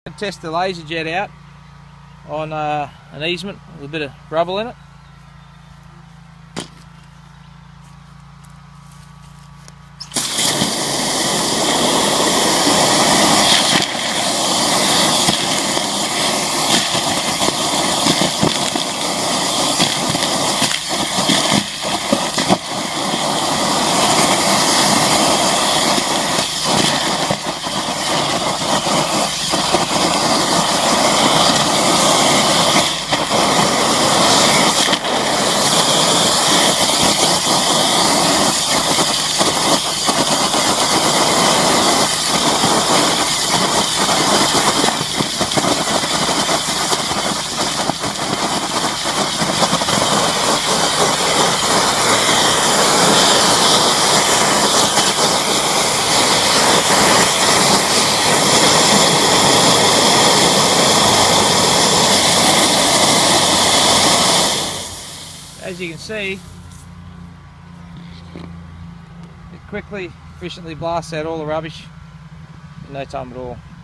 Test the LaserJet out on an easement with a bit of rubble in it. As you can see, it quickly, efficiently blasts out all the rubbish in no time at all.